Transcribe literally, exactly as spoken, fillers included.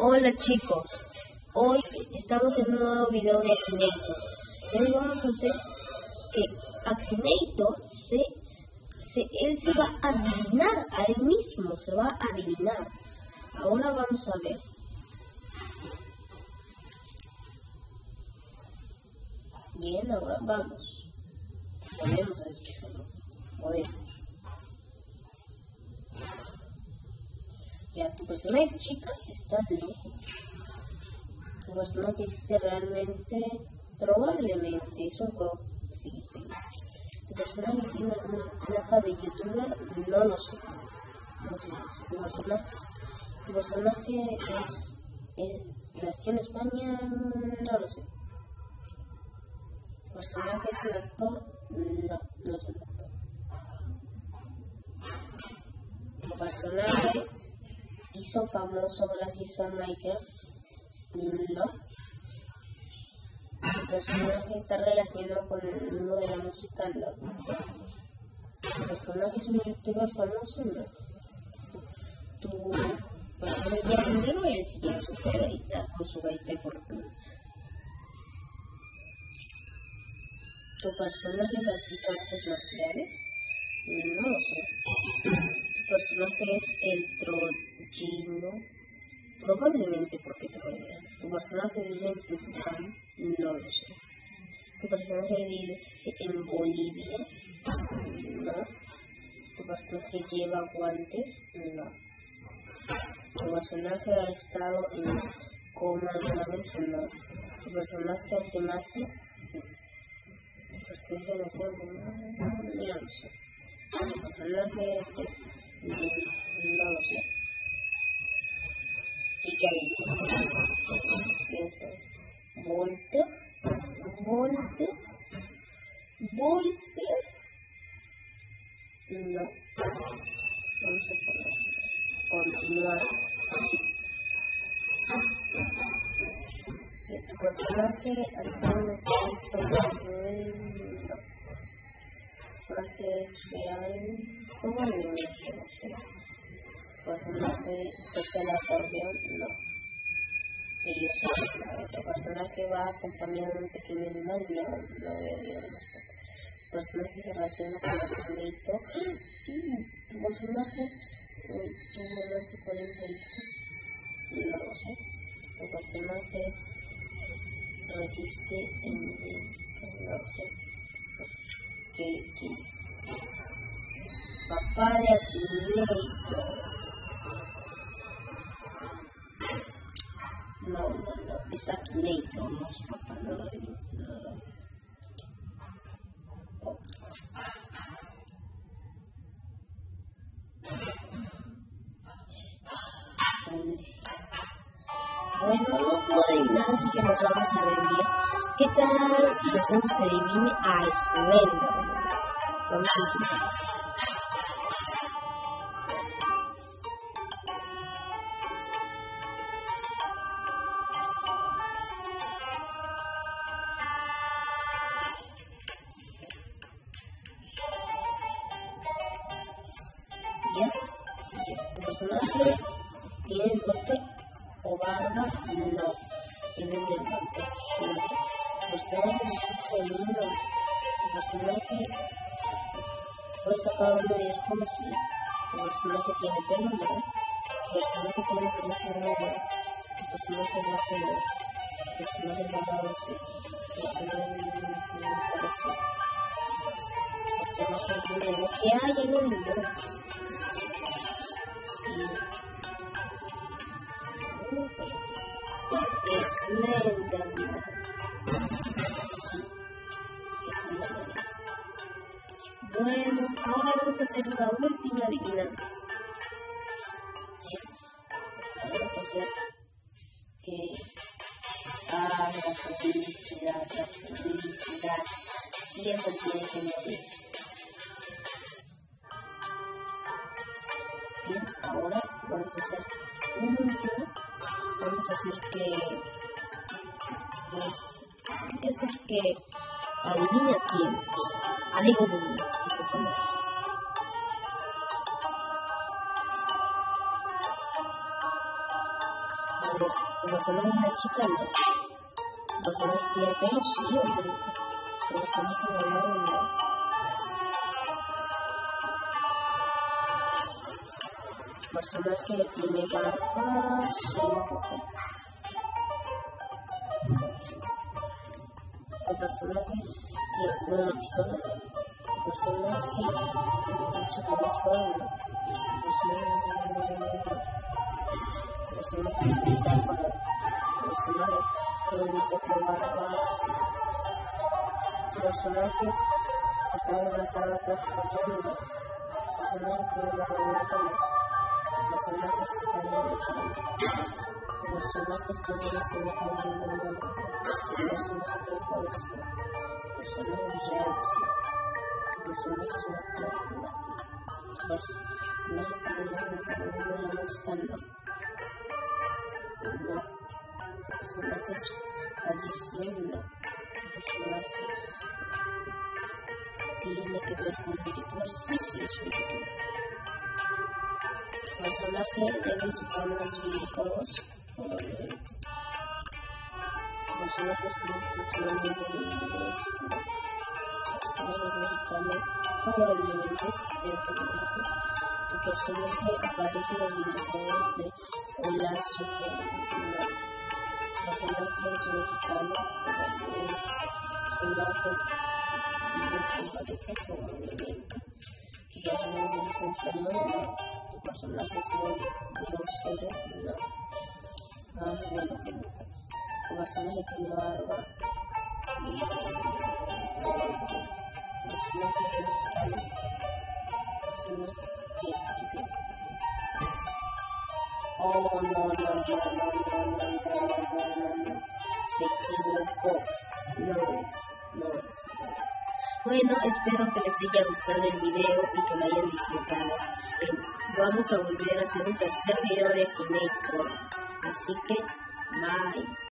Hola chicos, hoy estamos en un nuevo video de Akinator. Hoy vamos a hacer que Akinator se, se, él se va a adivinar a él mismo, se va a adivinar. Ahora vamos a ver. Bien, ahora vamos. Podemos a ver qué son. Podemos. Ya, tu personaje, chicas, está loco. Tu personaje existe realmente, probablemente, es un juego que existe. Tu personaje tiene una placa de youtuber, no lo sé. No sé. Tu personaje, tu personaje es, es, nació en España, no lo sé. Tu personaje es un actor, no, no es un actor. Tu personaje hizo famoso gracias a Minecraft, no. El personaje está relacionado con el mundo de la música, no. El personaje es un youtuber famoso, no. Tu personaje ya dinero y él tiene su carita con su veinte fortuna. Tu personaje practica artes marciales, no lo sé. Tu personaje es el trollino, probablemente porque te rodea. Tu personaje vive en Tucumán, no lo sé. Tu personaje vive en Bolivia, no. Tu personaje lleva guantes, no. Tu personaje ha estado en coma alguna vez, no. Tu personaje hace magia, no. Tu personaje nació en coma, no lo sé. Tu personaje no lo sé. ¿Y qué hay? Volte, volte, volte. No. Vamos a continuar. Y tu personaje alguna vez no. Tu personaje es real. ¿Cómo no lo sé? Personaje toca el acordeón, no. Y yo sé, tu personaje va acompañado de un pequeño animal, no, no veo bien las fotos. Tu personaje se relaciona con el perrito. Tu personaje tuvo más de cuarenta hijos, no lo sé. Tu personaje resiste en no lo sé. ¿Qué? ¿Qué? Papá de Akinator. No, no, no, es Akinator, no es papá, no lo digo. No. Oh. Bueno, no puedo adivinar, así que nos vamos a rendir. ¿Qué tal? Si hacemos que adivine a Slender. Vamos a empezar. Ya, ya. Tu personaje tiene bote o barba, no. Tiene el bote, sí. Tu personaje es segundo. Tu personaje puede sacar un medio desconocido. Tu personaje tiene pelo, no. Tu personaje tiene camisa negra. Tu personaje es bajero. Tu personaje es bajado, sí. Tu personaje es parecido. Tu personaje tiene voz que hay en el mundo. Slender. Bueno, ahora vamos a hacer una última adivinanza. Vamos a hacer que ah, la publicidad, la publicidad siempre tiene que morir. Bien, ahora vamos a hacer un último. Vamos a hacer que pues, hay que hacer que adivina quién. Amigo de mí, donde tu personaje es la chica, no. Tu personaje tiene pelo, sí, hombre. Tu personaje es la onda. Tu personaje tiene barba, sí, un poco. Tu personaje tiene una pistola. Tu personaje es un chico más pueblo. Tu personaje es un personaje que usa para tu personaje tiene un poco de barba. Tu personaje está embarazada por su familia. Tu personaje tiene una revolución. Tu personaje está en el chavo. Tu personaje tiene una selección de un tu personaje es egoísta. Tu personaje es reacción. Tu personaje es una película. Tu personaje tiene una música. No. Tu personaje es adicción. No. Tu personaje tiene que ver con virtudes. Sí, sí, es virtud. Tu personaje debe usar los videojuegos. Tu personaje es culturalmente inglés. Tu personaje es mexicano. Probablemente, pero probablemente. Tu personaje aparece en los videojuegos de Hola Super Nintendo. Tu personaje es mexicano. Probablemente. Tu personaje no aparece probablemente. Tu personaje es español. No. Tu personaje es muy grosero. No. Más bueno que nunca. Tu personaje tiene barba. Tu personaje es mexicano. Tu personaje ¿qué piensas? Oh, no, no, no, no, no, no, no, no, no, no. Se equivocó. No es, no es. Bueno, espero que les haya gustado el video y que lo hayan disfrutado. Eh, vamos a volver a hacer un tercer video de Kinect. Así que, bye.